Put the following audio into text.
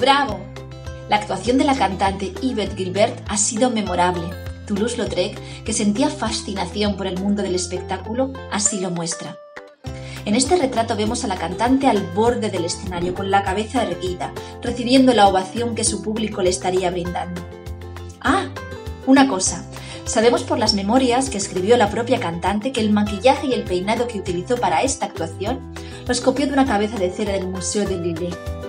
¡Bravo! La actuación de la cantante Yvette Guilbert ha sido memorable. Toulouse-Lautrec, que sentía fascinación por el mundo del espectáculo, así lo muestra. En este retrato vemos a la cantante al borde del escenario, con la cabeza erguida, recibiendo la ovación que su público le estaría brindando. ¡Ah! Una cosa. Sabemos por las memorias que escribió la propia cantante que el maquillaje y el peinado que utilizó para esta actuación los copió de una cabeza de cera del Museo del Louvre.